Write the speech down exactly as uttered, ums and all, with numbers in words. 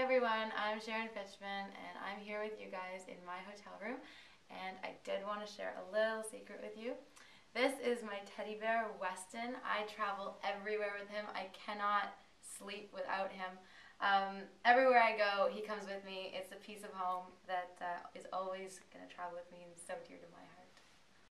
everyone, I'm Sharon Fichman and I'm here with you guys in my hotel room, and I did want to share a little secret with you. This is my teddy bear, Weston. I travel everywhere with him. I cannot sleep without him. Um, everywhere I go, he comes with me. It's a piece of home that uh, is always going to travel with me and so dear to my heart.